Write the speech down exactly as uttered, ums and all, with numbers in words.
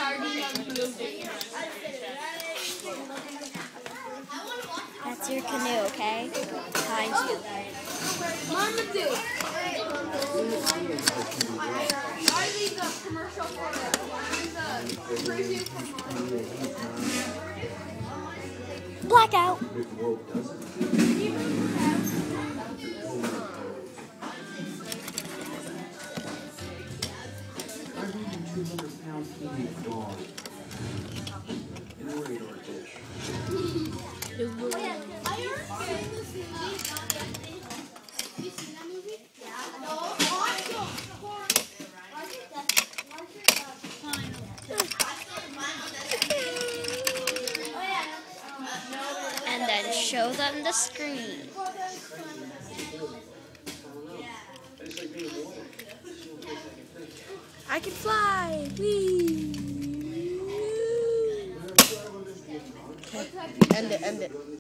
That's your canoe, okay? Behind you. Mama do. Are these a commercial for the preview for Blackout. two hundred pound Canadian dog in a radar dish. Oh yeah, I heard this movie. Have you seen that movie? Yeah. No. And then show them the screen. I can fly! Whee! End it, end it.